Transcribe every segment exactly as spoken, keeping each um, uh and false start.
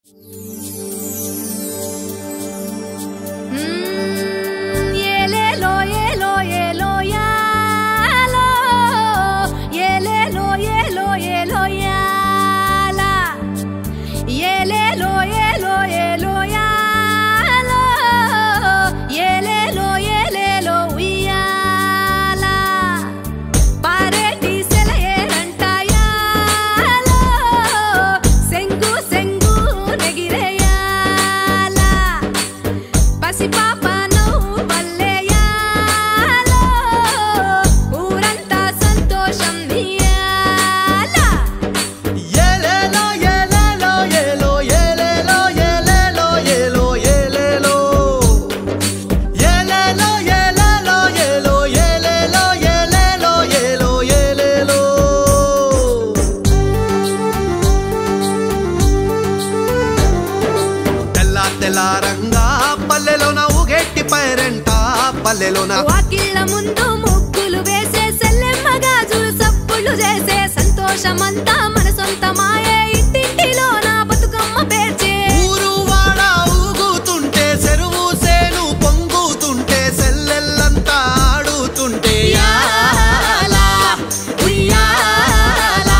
వాకిళ్ళ ముందు ముగ్గులు వేసే సెల్లెమ్మ గాజులు సప్పులు చేసే సంతోషమంతా మన సొంతమాయే ఇంటింటిలో నా బతుకమ్మ పేర్చే ఊరు వాడ ఊగుతుంటే చెరువు సేను పొంగుతుంటే సెల్లెల్లంతా ఆడుతుంటే యాలా ఉయ్యాలా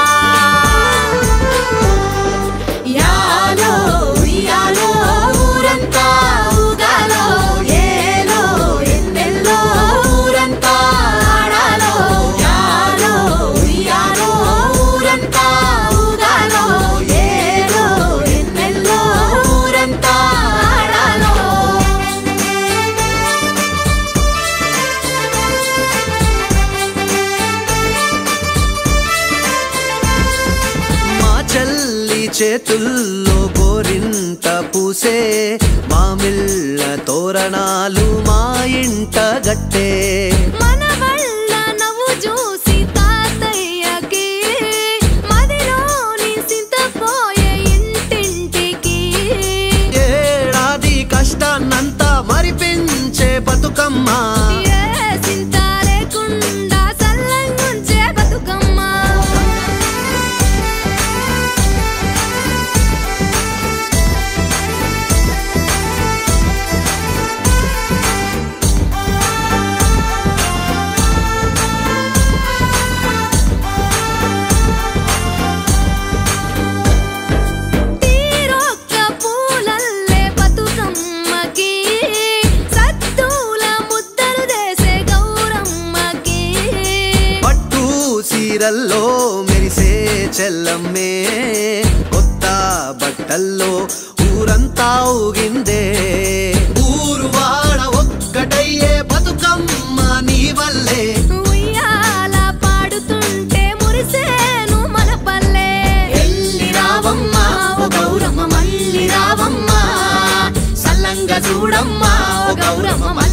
యాలో ఉయ్యాలో ఊరంతా ఊగాలో చేతుల్లో గోరింట పూసే మామిళ్ళ తోరణాలు మా ఇంట గట్టే మన వల్ల నవ్వు చూసి తాతయ్యకి మదిలోని సింతపోయే ఇంటింటికి ఏడాది కష్టాన్నంతా మరిపించే బతుకమ్మ సింత లేకుండా సల్లంగుంచే బతుకమ్మ చీరల్లో మెరిసే చెల్లమ్మే కొత్త బట్టల్లో ఊరంతా ఊగిందే ఊరు వాడ ఒక్కటయ్యే బతుకమ్మ నీ వల్లే ఉయ్యాల పాడుతుంటే మురిసేను మన పల్లె ఎల్లి రావమ్మ ఓ గౌరమ్మ మల్లి రావమ్మ సల్లంగా చూడమ్మ ఓ గౌరమ్మ